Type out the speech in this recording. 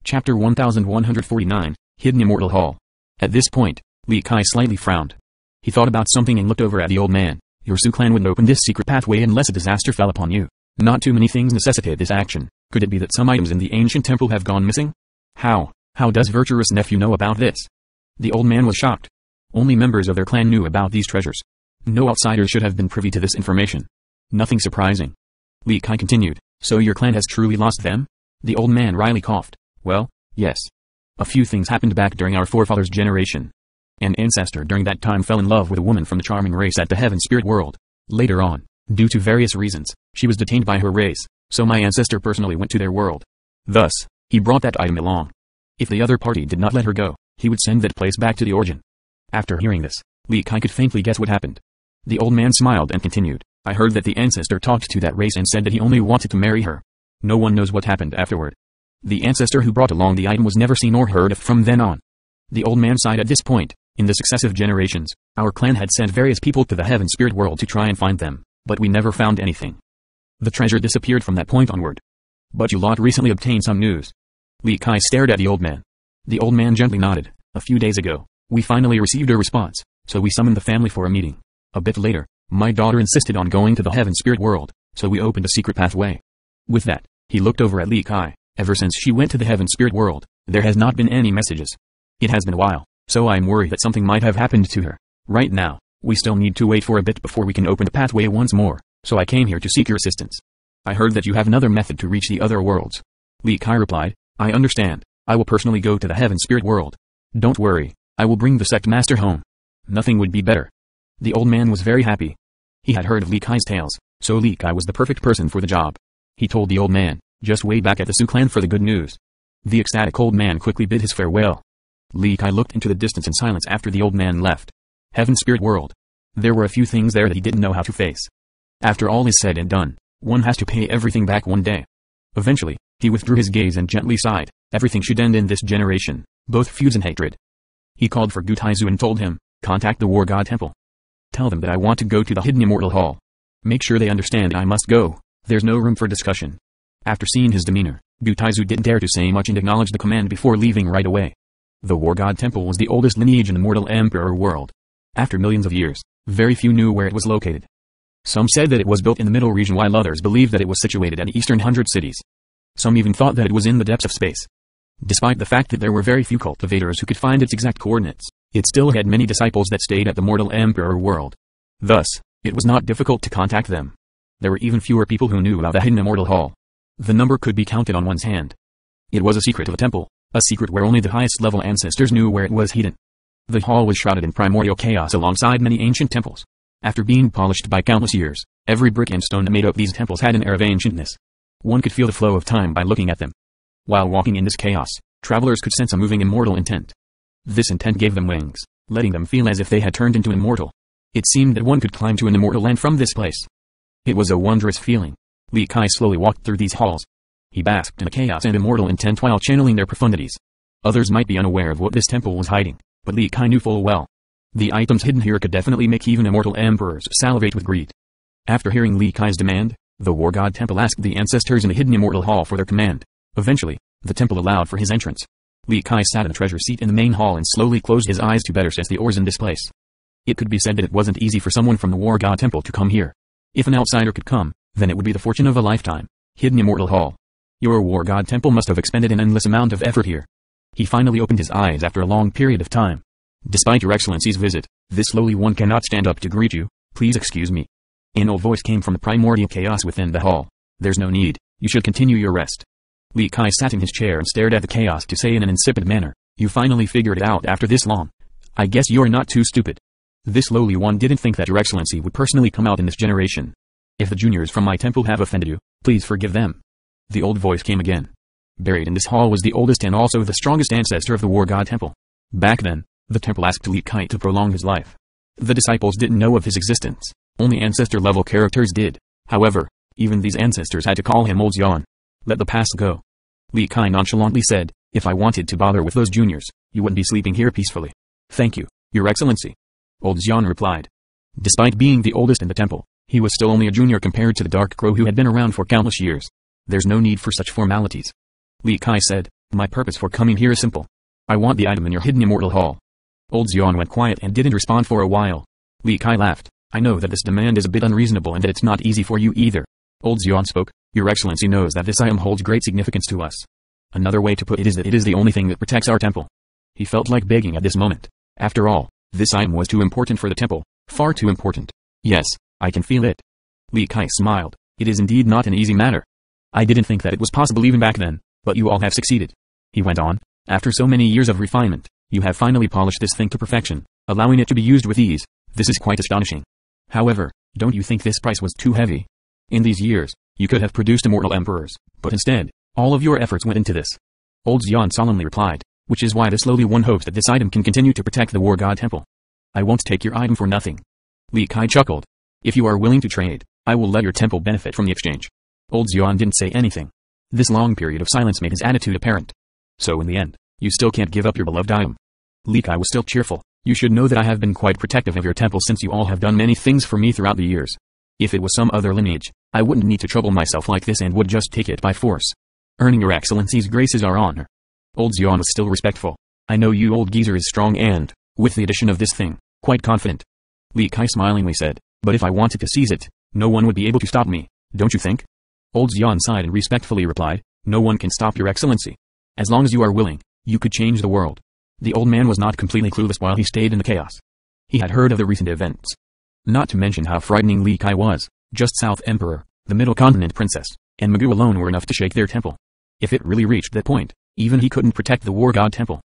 Chapter 1149, Hidden Immortal Hall. At this point, Li Kai slightly frowned. He thought about something and looked over at the old man. Your Su clan wouldn't open this secret pathway unless a disaster fell upon you. Not too many things necessitate this action. Could it be that some items in the ancient temple have gone missing? How does Virtuous Nephew know about this? The old man was shocked. Only members of their clan knew about these treasures. No outsiders should have been privy to this information. Nothing surprising. Li Kai continued, so your clan has truly lost them? The old man wryly coughed. Well, yes. A few things happened back during our forefathers' generation. An ancestor during that time fell in love with a woman from the charming race at the heaven spirit world. Later on, due to various reasons, she was detained by her race, so my ancestor personally went to their world. Thus, he brought that item along. If the other party did not let her go, he would send that place back to the origin. After hearing this, Li Kai could faintly guess what happened. The old man smiled and continued, I heard that the ancestor talked to that race and said that he only wanted to marry her. No one knows what happened afterward. The ancestor who brought along the item was never seen or heard of from then on. The old man sighed at this point. In the successive generations, our clan had sent various people to the heaven spirit world to try and find them, but we never found anything. The treasure disappeared from that point onward. But you lot recently obtained some news. Li Kai stared at the old man. The old man gently nodded. A few days ago, we finally received a response, so we summoned the family for a meeting. A bit later, my daughter insisted on going to the heaven spirit world, so we opened a secret pathway. With that, he looked over at Li Kai. Ever since she went to the heaven spirit world, there has not been any messages. It has been a while, so I'm worried that something might have happened to her. Right now, we still need to wait for a bit before we can open the pathway once more, so I came here to seek your assistance. I heard that you have another method to reach the other worlds. Li Kai replied, I understand. I will personally go to the heaven spirit world. Don't worry, I will bring the sect master home. Nothing would be better. The old man was very happy. He had heard of Li Kai's tales, so Li Kai was the perfect person for the job. He told the old man, just wait back at the Su clan for the good news. The ecstatic old man quickly bid his farewell. Li Kai looked into the distance in silence after the old man left. Heaven spirit world. There were a few things there that he didn't know how to face. After all is said and done, one has to pay everything back one day. Eventually, he withdrew his gaze and gently sighed. Everything should end in this generation, both feuds and hatred. He called for Gu Taizu and told him, contact the War God Temple. Tell them that I want to go to the Hidden Immortal Hall. Make sure they understand I must go. There's no room for discussion. After seeing his demeanor, Gu Taizu didn't dare to say much and acknowledged the command before leaving right away. The War God Temple was the oldest lineage in the mortal emperor world. After millions of years, very few knew where it was located. Some said that it was built in the middle region while others believed that it was situated at the eastern 100 cities. Some even thought that it was in the depths of space. Despite the fact that there were very few cultivators who could find its exact coordinates, it still had many disciples that stayed at the mortal emperor world. Thus, it was not difficult to contact them. There were even fewer people who knew about the Hidden Immortal Hall. The number could be counted on one's hand. It was a secret of a temple, a secret where only the highest level ancestors knew where it was hidden. The hall was shrouded in primordial chaos alongside many ancient temples. After being polished by countless years, every brick and stone that made up these temples had an air of ancientness. One could feel the flow of time by looking at them. While walking in this chaos, travelers could sense a moving immortal intent. This intent gave them wings, letting them feel as if they had turned into immortal. It seemed that one could climb to an immortal land from this place. It was a wondrous feeling. Li Kai slowly walked through these halls. He basked in the chaos and immortal intent while channeling their profundities. Others might be unaware of what this temple was hiding, but Li Kai knew full well. The items hidden here could definitely make even immortal emperors salivate with greed. After hearing Li Kai's demand, the War God Temple asked the ancestors in the Hidden Immortal Hall for their command. Eventually, the temple allowed for his entrance. Li Kai sat in the treasure seat in the main hall and slowly closed his eyes to better sense the ores in this place. It could be said that it wasn't easy for someone from the War God Temple to come here. If an outsider could come, then it would be the fortune of a lifetime. Hidden Immortal Hall. Your War God Temple must have expended an endless amount of effort here. He finally opened his eyes after a long period of time. Despite your excellency's visit, this lowly one cannot stand up to greet you. Please excuse me. An old voice came from the primordial chaos within the hall. There's no need. You should continue your rest. Li Kai sat in his chair and stared at the chaos to say in an insipid manner, you finally figured it out after this long. I guess you're not too stupid. This lowly one didn't think that your excellency would personally come out in this generation. If the juniors from my temple have offended you, please forgive them. The old voice came again. Buried in this hall was the oldest and also the strongest ancestor of the War God Temple. Back then, the temple asked Li Kai to prolong his life. The disciples didn't know of his existence. Only ancestor-level characters did. However, even these ancestors had to call him Old Xian. Let the past go. Li Kai nonchalantly said, if I wanted to bother with those juniors, you wouldn't be sleeping here peacefully. Thank you, Your Excellency. Old Xian replied. Despite being the oldest in the temple, he was still only a junior compared to the Dark Crow who had been around for countless years. There's no need for such formalities. Li Kai said, My purpose for coming here is simple. I want the item in your hidden immortal hall. Old Xian went quiet and didn't respond for a while. Li Kai laughed. I know that this demand is a bit unreasonable and that it's not easy for you either. Old Xian spoke. Your Excellency knows that this item holds great significance to us. Another way to put it is that it is the only thing that protects our temple. He felt like begging at this moment. After all, this item was too important for the temple. Far too important. Yes, I can feel it. Li Kai smiled. It is indeed not an easy matter. I didn't think that it was possible even back then, but you all have succeeded. He went on. After so many years of refinement, you have finally polished this thing to perfection, allowing it to be used with ease. This is quite astonishing. However, don't you think this price was too heavy? In these years, you could have produced immortal emperors, but instead, all of your efforts went into this. Old Xian solemnly replied, which is why this lowly one hopes that this item can continue to protect the war god temple. I won't take your item for nothing. Li Kai chuckled. If you are willing to trade, I will let your temple benefit from the exchange. Old Xian didn't say anything. This long period of silence made his attitude apparent. So in the end, you still can't give up your beloved item. Li Kai was still cheerful. You should know that I have been quite protective of your temple since you all have done many things for me throughout the years. If it was some other lineage, I wouldn't need to trouble myself like this and would just take it by force. Earning your excellency's grace is our honor. Old Xian was still respectful. I know you old geezer is strong and, with the addition of this thing, quite confident. Li Kai smilingly said, but if I wanted to seize it, no one would be able to stop me, don't you think? Old Xian sighed and respectfully replied, no one can stop your excellency. As long as you are willing, you could change the world. The old man was not completely clueless while he stayed in the chaos. He had heard of the recent events. Not to mention how frightening Li Kai was. Just South Emperor, the Middle Continent Princess, and Magoo alone were enough to shake their temple. If it really reached that point, even he couldn't protect the war god temple.